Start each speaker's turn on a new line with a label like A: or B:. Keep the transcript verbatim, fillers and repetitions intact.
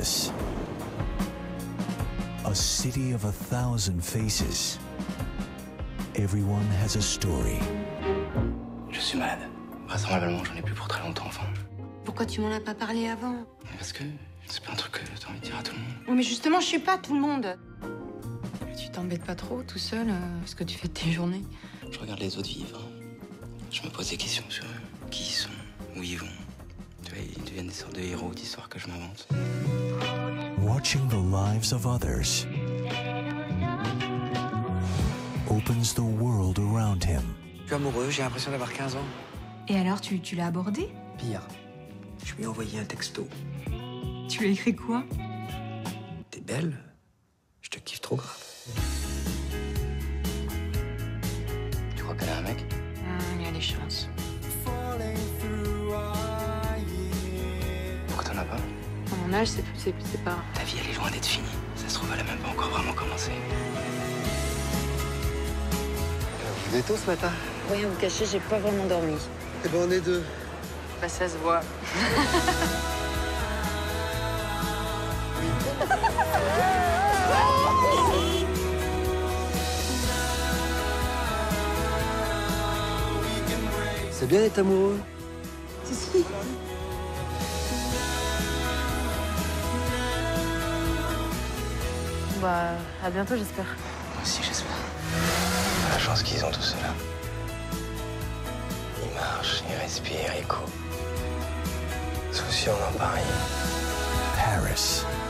A: Paris. A city of a thousand faces. Everyone has a story.
B: Je suis malade. Vraisemblablement, j'en ai plus pour très longtemps, enfin.
C: Pourquoi tu m'en as pas parlé avant?
B: Parce que c'est pas un truc que t'as envie de dire à tout le monde.
C: Oui, mais justement, je suis pas tout le monde.
D: Tu t'embêtes pas trop tout seul, euh, ce que tu fais de tes journées?
B: Je regarde les autres vivre. Je me pose des questions sur eux. Qui ils sont, où ils vont. Tu vois, ils deviennent des sortes de héros d'histoires que je m'invente.
A: Watching the lives of others opens the world around him.
E: Je suis amoureux, j'ai l'impression d'avoir quinze ans.
D: Et alors, tu, tu l'as abordé?
E: Pire, je lui ai envoyé un texto.
D: Tu lui as écrit quoi?
E: T'es belle, je te kiffe trop grave.
B: Tu crois qu'elle a un mec?
D: Il y a des chances.
B: Pourquoi t'en as pas?
D: À mon âge, c'est c'est- c'est pas...
B: Ta vie, elle est loin d'être finie. Ça se trouve, elle a même pas encore vraiment commencé.
E: Vous êtes tôt ce matin?
C: Rien vous cacher, j'ai pas vraiment dormi.
E: Eh ben on est deux.
D: Bah, ça se voit.
E: C'est bien d'être amoureux.
D: Si, si. Bah, à bientôt, j'espère.
B: Moi aussi, j'espère. La chance qu'ils ont tous ceux-là. Ils marchent, ils respirent, ils courent. Soucieux en pareil.
A: Paris.